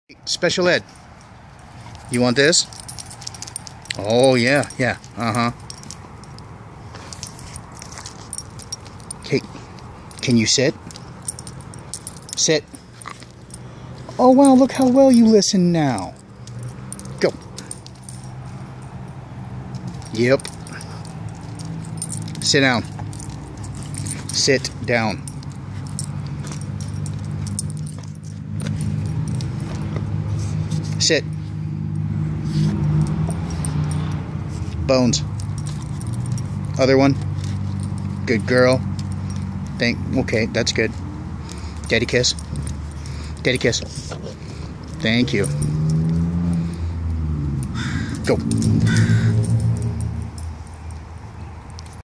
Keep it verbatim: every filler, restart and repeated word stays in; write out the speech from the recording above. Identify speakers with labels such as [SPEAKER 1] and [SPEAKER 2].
[SPEAKER 1] Special ed. You want this? Oh, yeah, yeah, uh-huh. Okay, can you sit? Sit. Oh, wow, look how well you listen now. Go. Yep. Sit down. Sit down. Sit. Bones. Other one. Good girl. Thank. Okay, that's good. Daddy kiss. Daddy kiss. Thank you. Go.